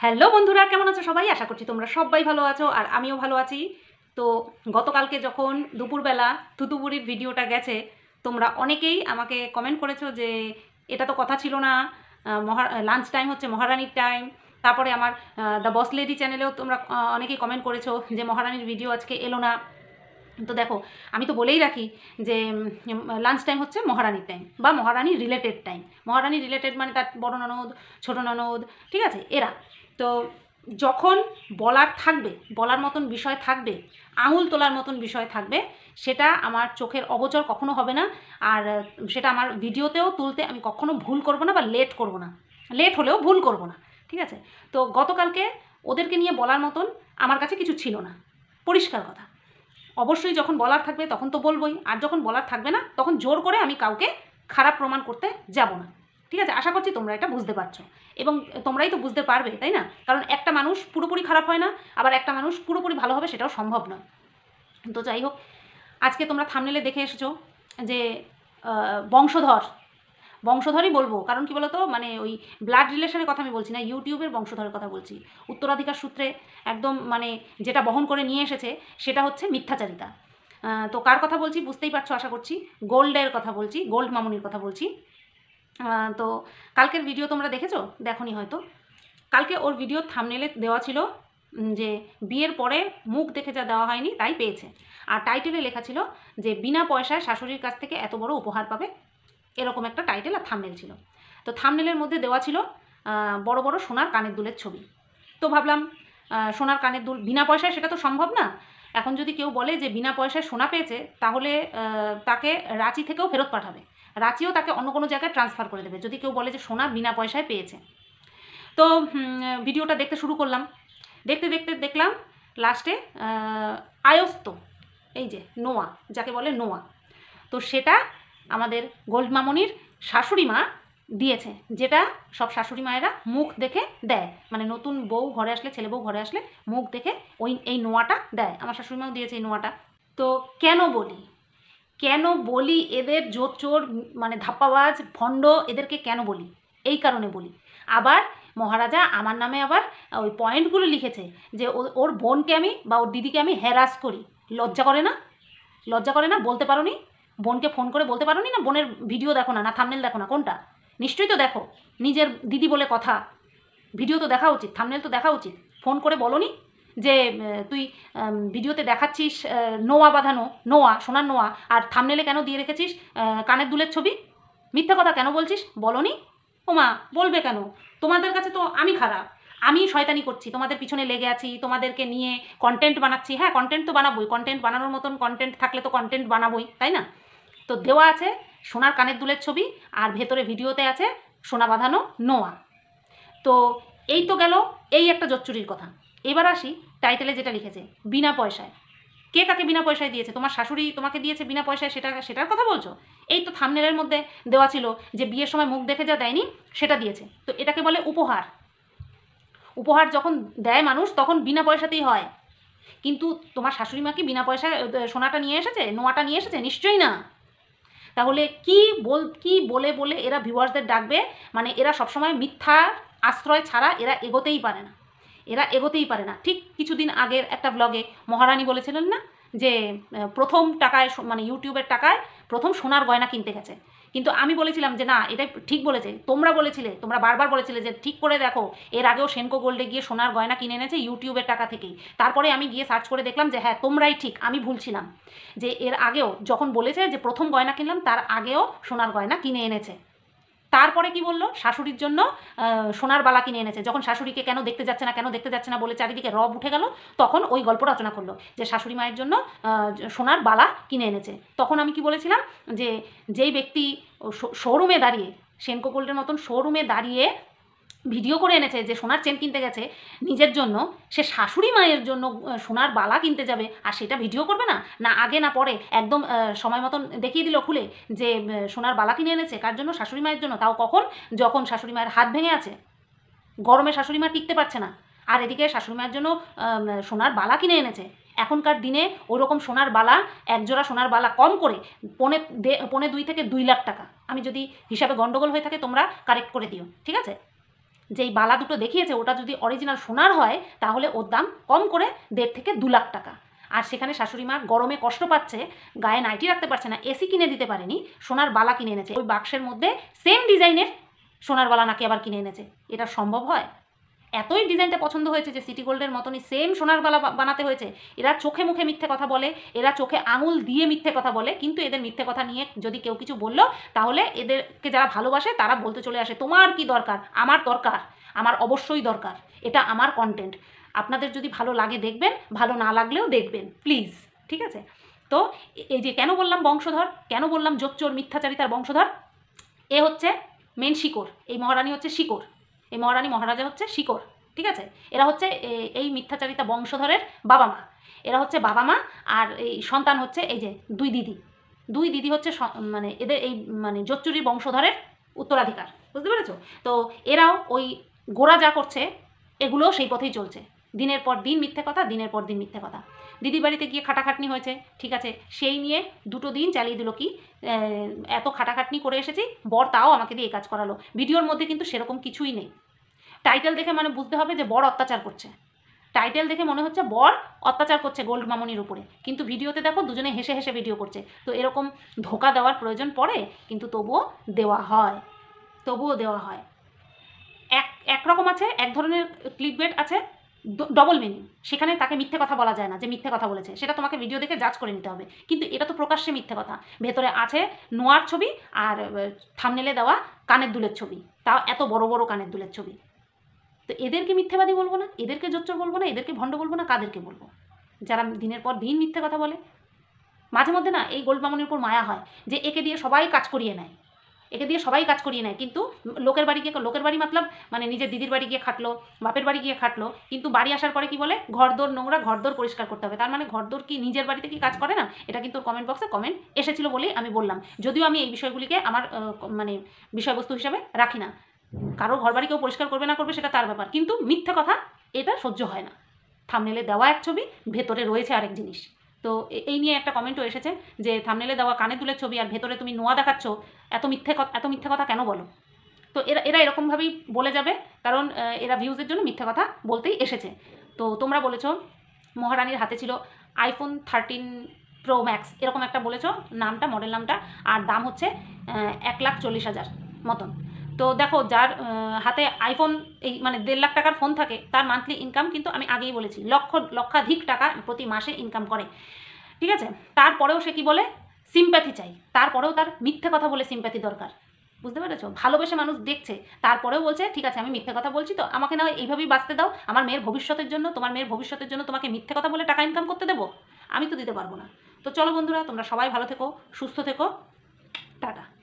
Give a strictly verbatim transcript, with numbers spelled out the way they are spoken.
Hello বন্ধুরা, কেমন আছো সবাই? আশা করছি তোমরা সবাই ভালো আছো আর আমিও ভালো আছি। তো গতকালকে যখন দুপুরবেলা থুতুবুড়ির ভিডিওটা গেছে, তোমরা অনেকেই আমাকে কমেন্ট করেছো যে এটা তো কথা ছিল না, মহা লাঞ্চ টাইম হচ্ছে মহারানীর টাইম। তারপরে আমার দ্য বস লেডি চ্যানেলেও তোমরা অনেকেই কমেন্ট করেছো যে মহারানীর ভিডিও আজকে এলো না। তো দেখো, আমি তো বলেই রাখি যে লাঞ্চ টাইম হচ্ছে মহারানীর টাইম বা মহারানী রিলেটেড টাইম। মহারানী রিলেটেড মানে তার বড় ননদ, ছোটো ননদ, ঠিক আছে, এরা। তো যখন বলার থাকবে, বলার মতন বিষয় থাকবে, আঙুল তোলার মতন বিষয় থাকবে, সেটা আমার চোখের অগোচর কখনো হবে না। আর সেটা আমার ভিডিওতেও তুলতে আমি কখনো ভুল করব না বা লেট করব না, লেট হলেও ভুল করব না, ঠিক আছে। তো গতকালকে ওদেরকে নিয়ে বলার মতন আমার কাছে কিছু ছিল না, পরিষ্কার কথা। অবশ্যই যখন বলার থাকবে তখন তো বলবোই, আর যখন বলার থাকবে না তখন জোর করে আমি কাউকে খারাপ প্রমাণ করতে যাব না, ঠিক আছে। আশা করছি তোমরা এটা বুঝতে পারছো এবং তোমরাই তো বুঝতে পারবে, তাই না? কারণ একটা মানুষ পুরোপুরি খারাপ হয় না, আবার একটা মানুষ পুরোপুরি ভালো হবে সেটাও সম্ভব নয়। তো যাই হোক, আজকে তোমরা থাম্বনেলে দেখে এসেছো যে বংশধর, বংশধরই বলবো, কারণ কি বলতো, মানে ওই ব্লাড রিলেশনের কথা আমি বলছি না, ইউটিউবের বংশধরের কথা বলছি। উত্তরাধিকার সূত্রে একদম মানে যেটা বহন করে নিয়ে এসেছে সেটা হচ্ছে মিথ্যাচারিতা। তো কার কথা বলছি বুঝতেই পারছো আশা করছি, গোল্ডের কথা বলছি, গোল্ড মামুনির কথা বলছি। তো কালকের ভিডিও তোমরা দেখেছো? দেখোনি হয়তো। কালকে ওর ভিডিও থাম্বনেলে দেওয়া ছিল যে বিয়ের পরে মুখ দেখে যা দেওয়া হয়নি তাই পেয়েছে, আর টাইটেলে লেখা ছিল যে বিনা পয়সায় শাশুড়ির কাছ থেকে এত বড় উপহার পাবে, এরকম একটা টাইটেল আর থাম্বনেল ছিল। তো থাম্বনেলের মধ্যে দেওয়া ছিল বড় বড় সোনার কানের দুলের ছবি। তো ভাবলাম সোনার কানের দুল বিনা পয়সায় সেটা তো সম্ভব না। এখন যদি কেউ বলে যে বিনা পয়সায় সোনা পেয়েছে, তাহলে তাকে রাঁচি থেকেও ফেরত পাঠাবে, রাঁচিও তাকে অন্য কোনো জায়গায় ট্রান্সফার করে দেবে যদি কেউ বলে যে সোনা বিনা পয়সায় পেয়েছে। তো ভিডিওটা দেখতে শুরু করলাম, দেখতে দেখতে দেখলাম লাস্টে আয়স্ত, এই যে নোয়া, যাকে বলে নোয়া, তো সেটা আমাদের গোল্ড মামনির শাশুড়ি মা দিয়েছে, যেটা সব শাশুড়ি মায়েরা মুখ দেখে দেয়, মানে নতুন বউ ঘরে আসলে, ছেলে বউ ঘরে আসলে মুখ দেখে ওই এই নোয়াটা দেয়। আমার শাশুড়ি মাও দিয়েছে এই নোয়াটা। তো কেন বলি, কেন বলি এদের জোর চোর, মানে ধাপ্পাবাজ ভণ্ড, এদেরকে কেন বলি? এই কারণে বলি। আবার মহারাজা আমার নামে আবার ওই পয়েন্টগুলো লিখেছে যে ওর বোনকে আমি বা ওর দিদিকে আমি হ্যারাস করি। লজ্জা করে না? লজ্জা করে না? বলতে পারো নি? বোনকে ফোন করে বলতে পারো নি না বোনের ভিডিও দেখো না, না থাম্বনেল দেখো না? কোনটা? নিশ্চয়ই তো দেখো, নিজের দিদি বলে কথা, ভিডিও তো দেখা উচিত, থাম্বনেল তো দেখা উচিত। ফোন করে বলো নি যে তুই ভিডিওতে দেখাচ্ছিস নোয়া বাঁধানো, নোয়া, সোনার নোয়া, আর থাম্বনেলে কেন দিয়ে রেখেছিস কানের দুলের ছবি? মিথ্যা কথা কেন বলছিস? বলো নি? ওমা, বলবে কেন? তোমাদের কাছে তো আমি খারাপ, আমি শয়তানি করছি, তোমাদের পিছনে লেগে আছি, তোমাদেরকে নিয়ে কন্টেন্ট বানাচ্ছি। হ্যাঁ, কন্টেন্ট তো বানাবোই, কন্টেন্ট বানানোর মতন কন্টেন্ট থাকলে তো কন্টেন্ট বানাবোই, তাই না? তো দেওয়া আছে সোনার কানের দুলের ছবি, আর ভেতরে ভিডিওতে আছে সোনা বাঁধানো নোয়া। তো এই তো গেল এই একটা জচ্চুরির কথা। এবার আসি টাইটেলে যেটা লিখেছে বিনা পয়সায়। কে কাকে বিনা পয়সায় দিয়েছে? তোমার শাশুড়ি তোমাকে দিয়েছে বিনা পয়সায়, সেটা সেটার কথা বলছো? এই তো থাম্বনেলের মধ্যে দেওয়া ছিল যে বিয়ের সময় মুখ দেখে যা দেয়নি সেটা দিয়েছে। তো এটাকে বলে উপহার। উপহার যখন দেয় মানুষ তখন বিনা পয়সাতেই হয়, কিন্তু তোমার শাশুড়ি মা কি বিনা পয়সায় সোনাটা নিয়ে এসেছে, নোয়াটা নিয়ে এসেছে? নিশ্চয়ই না। তাহলে কি বল কি বলে বলে এরা ভিউয়ার্সদের ডাকবে? মানে এরা সবসময় মিথ্যার আশ্রয় ছাড়া এরা এগোতেই পারে না, এরা এগোতেই পারে না। ঠিক কিছুদিন আগের একটা ব্লগে মহারানী বলেছিলেন না যে প্রথম টাকায়, মানে ইউটিউবের টাকায় প্রথম সোনার গয়না কিনতে গেছে, কিন্তু আমি বলেছিলাম যে না, এটাই ঠিক বলেছে। তোমরা বলেছিলে, তোমরা বারবার বলেছিলে যে ঠিক করে দেখো, এর আগেও সেনকো গোল্ডে গিয়ে সোনার গয়না কিনে এনেছে ইউটিউবের টাকা থেকেই। তারপরে আমি গিয়ে সার্চ করে দেখলাম যে হ্যাঁ, তোমরাই ঠিক, আমি ভুলছিলাম, যে এর আগেও যখন বলেছে যে প্রথম গয়না কিনলাম, তার আগেও সোনার গয়না কিনে এনেছে। তারপরে কি বললো? শাশুড়ির জন্য সোনার বালা কিনে এনেছে। যখন শাশুড়িকে কেন দেখতে যাচ্ছে না, কেন দেখতে যাচ্ছে না বলে চারিদিকে রব উঠে গেল, তখন ওই গল্প রচনা করলো যে শাশুড়ি মায়ের জন্য সোনার বালা কিনে এনেছে। তখন আমি কি বলেছিলাম যে যেই ব্যক্তি শোরুমে দাঁড়িয়ে, সেনকো গোল্ডের মতন শোরুমে দাঁড়িয়ে ভিডিও করে এনেছে যে সোনার চেন কিনতে গেছে নিজের জন্য, সে শাশুড়ি মায়ের জন্য সোনার বালা কিনতে যাবে আর সেটা ভিডিও করবে না? না আগে না পরে একদম সময় মতন দেখিয়ে দিল খুলে যে সোনার বালা কিনে এনেছে, কার জন্য? শাশুড়ি মায়ের জন্য। তাও কখন? যখন শাশুড়ি মায়ের হাত ভেঙে আছে, গরমে শাশুড়ি মা টিকতে পারছে না, আর এদিকে শাশুড়ি মায়ের জন্য সোনার বালা কিনে এনেছে। এখনকার দিনে ওরকম সোনার বালা, একজোড়া সোনার বালা কম করে পৌনে পৌনে দুই থেকে দুই লাখ টাকা। আমি যদি হিসাবে গন্ডগোল হয়ে থাকে তোমরা কারেক্ট করে দিও, ঠিক আছে? যেই বালা দুটো দেখিয়েছে ওটা যদি অরিজিনাল সোনার হয় তাহলে ওর দাম কম করে দেড় থেকে দু লাখ টাকা। আর সেখানে শাশুড়ি মা গরমে কষ্ট পাচ্ছে, গায়ে নাইটি রাখতে পারছে না, এসি কিনে দিতে পারেনি, সোনার বালা কিনে এনেছে। ওই বাক্সের মধ্যে সেম ডিজাইনের সোনার বালা নাকি আবার কিনে এনেছে। এটা সম্ভব হয়? এতই ডিজাইনটা পছন্দ হয়েছে যে সিটি গোল্ডের মতনই সেম সোনার বালা বানাতে হয়েছে। এরা চোখে মুখে মিথ্যে কথা বলে, এরা চোখে আঙুল দিয়ে মিথ্যে কথা বলে, কিন্তু এদের মিথ্যে কথা নিয়ে যদি কেউ কিছু বললো তাহলে এদেরকে যারা ভালোবাসে তারা বলতে চলে আসে, তোমার কি দরকার? আমার দরকার, আমার অবশ্যই দরকার, এটা আমার কন্টেন্ট। আপনাদের যদি ভালো লাগে দেখবেন, ভালো না লাগলেও দেখবেন প্লিজ, ঠিক আছে? তো এই যে কেন বললাম বংশধর, কেন বললাম জোচ্চোর মিথ্যাচারিতার বংশধর, এ হচ্ছে মেন শিকড়, এই মহারানী হচ্ছে শিকড়, এই মহারানী মহারাজা হচ্ছে শিকড়, ঠিক আছে? এরা হচ্ছে এই মিথ্যাচারিতা বংশধরের বাবা মা, এরা হচ্ছে বাবা মা, আর এই সন্তান হচ্ছে এই যে দুই দিদি, দুই দিদি হচ্ছে মানে এদের এই মানে জোচ্চুরির বংশধরের উত্তরাধিকার, বুঝতে পেরেছো? তো এরাও ওই গোড়া যা করছে এগুলোও সেই পথেই চলছে, দিনের পর দিন মিথ্যে কথা, দিনের পর দিন মিথ্যে কথা। দিদি বাড়িতে গিয়ে খাটাখাটনি হয়েছে, ঠিক আছে, সেই নিয়ে দুটো দিন চালিয়ে দিল কি এত খাটাখাটনি করে এসেছি, বর তাও আমাকে দিয়ে এই কাজ করালো। ভিডিওর মধ্যে কিন্তু সেরকম কিছুই নেই। টাইটেল দেখে মানে বুঝতে হবে যে বর অত্যাচার করছে, টাইটেল দেখে মনে হচ্ছে বর অত্যাচার করছে গোল্ড মামনির উপরে, কিন্তু ভিডিওতে দেখো দুজনে হেসে হেসে ভিডিও করছে। তো এরকম ধোকা দেওয়ার প্রয়োজন পড়ে, কিন্তু তবুও দেওয়া হয়, তবুও দেওয়া হয়। এক একরকম আছে, এক ধরনের ক্লিকবেট আছে ডবল মিনিং, সেখানে তাকে মিথ্যে কথা বলা যায় না যে মিথ্যে কথা বলেছে, সেটা তোমাকে ভিডিও দেখে জাজ করে নিতে হবে। কিন্তু এটা তো প্রকাশ্যে মিথ্যে কথা, ভেতরে আছে নোয়ার ছবি আর থাম্বনেলে দেওয়া কানের দুলের ছবি, তাও এত বড় বড় কানের দুলের ছবি। তো এদেরকে মিথ্যেবাদী বলবো না, এদেরকে জোচ্চোর বলবো না, এদেরকে ভণ্ড বলবো না, কাদেরকে বলবো? যারা দিনের পর দিন মিথ্যে কথা বলে। মাঝে মধ্যে না এই গোল্ড মামনির উপর মায়া হয় যে একে দিয়ে সবাই কাজ করিয়ে নেয়, একে দিয়ে সবাই কাজ করিয়ে নেয়, কিন্তু লোকের বাড়ি গিয়ে, লোকের বাড়ি মতলব মানে নিজের দিদির বাড়ি গিয়ে খাটলো, বাপের বাড়ি গিয়ে খাটলো, কিন্তু বাড়ি আসার পরে কি বলে ঘরদোর নোংরা, ঘরদোর পরিষ্কার করতে হবে। তার মানে ঘরদোর কি নিজের বাড়িতে কি কাজ করে না? এটা কিন্তু কমেন্ট বক্সে কমেন্ট এসেছিলো বলেই আমি বললাম, যদিও আমি এই বিষয়গুলিকে আমার মানে বিষয়বস্তু হিসাবে রাখি না, কারো ঘর বাড়ি কেউ পরিষ্কার করবে না করবে সেটা তার ব্যাপার, কিন্তু মিথ্যে কথা এটা সহ্য হয় না। থাম্বনেলে দেওয়া এক ছবি, ভেতরে রয়েছে আরেক জিনিস। তো এই নিয়ে একটা কমেন্টও এসেছে যে থাম্বনেলে দেওয়া কানে দুলের ছবি আর ভেতরে তুমি নোয়া দেখাচ্ছ, এত মিথ্যে এত মিথ্যে কথা কেন বলো? তো এরা এরা এরকমভাবেই বলে যাবে, কারণ এরা ভিউজের জন্য মিথ্যে কথা বলতেই এসেছে। তো তোমরা বলেছো মহারানীর হাতে ছিল আইফোন থার্টিন প্রো ম্যাক্স, এরকম একটা বলেছো নামটা, মডেল নামটা, আর দাম হচ্ছে এক লাখ চল্লিশ হাজার মতন। তো দেখো যার হাতে আইফোন এই মানে দেড় লাখ টাকার ফোন থাকে তার মান্থলি ইনকাম কিন্তু আমি আগেই বলেছি লক্ষ লক্ষাধিক টাকা প্রতি মাসে ইনকাম করে, ঠিক আছে? তারপরেও সে কি বলে সিম্প্যাথি চাই, তারপরেও তার মিথ্যে কথা বলে সিম্প্যাথি দরকার, বুঝতে পেরেছো? ভালোবেসে মানুষ দেখছে, তারপরেও বলছে ঠিক আছে আমি মিথ্যে কথা বলছি, তো আমাকে না এইভাবেই বাঁচতে দাও, আমার মেয়ের ভবিষ্যতের জন্য, তোমার মেয়ের ভবিষ্যতের জন্য তোমাকে মিথ্যে কথা বলে টাকা ইনকাম করতে দেবো? আমি তো দিতে পারবো না। তো চলো বন্ধুরা, তোমরা সবাই ভালো থেকো, সুস্থ থেকো, টাটা।